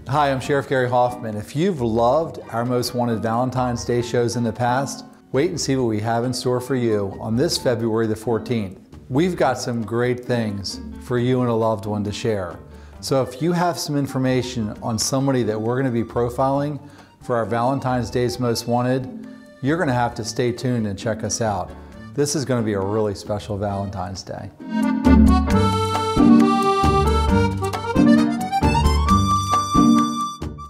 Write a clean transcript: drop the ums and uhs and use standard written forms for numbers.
Hi, I'm Sheriff Gary Hoffman. If you've loved our Most Wanted Valentine's Day shows in the past, wait and see what we have in store for you on this February the 14th. We've got some great things for you and a loved one to share. So if you have some information on somebody that we're going to be profiling for our Valentine's Day's Most Wanted, you're going to have to stay tuned and check us out. This is going to be a really special Valentine's Day.